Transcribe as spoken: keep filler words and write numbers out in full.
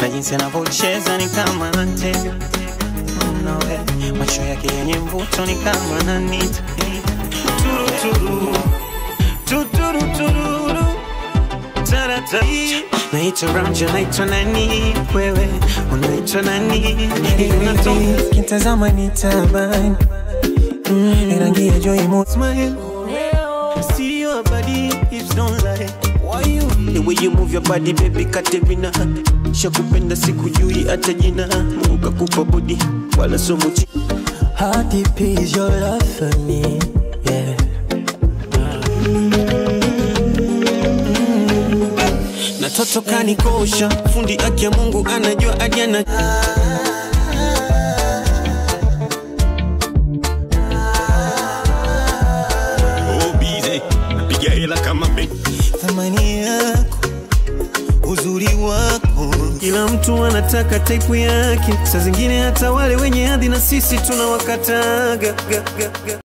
na jinsi anavyocheza ni kama anatega. No way, macho yake yenye mvuto ni kama ananita. Turu turu, tuturu tururu, tarata. Naitwa Brown, naitwa nani wewe, unaitwa nani? Unatoka kitazama ni tabani, rangi ya joy mo smile. See your body, hips don't lie. Why you? The way you move your body, baby, Katerina. Shakupenda sikujui hata jina. Mungu kakupa body, wala so muchi. How deep is your love for me? Yeah. Na toto kanikosha, fundi aki ya Mungu anajua adiana. Thamani yako, uzuri wako, kila mtu anataka type yake. Saa zingine hata wale wenye hadhi na sisi tunawakataga.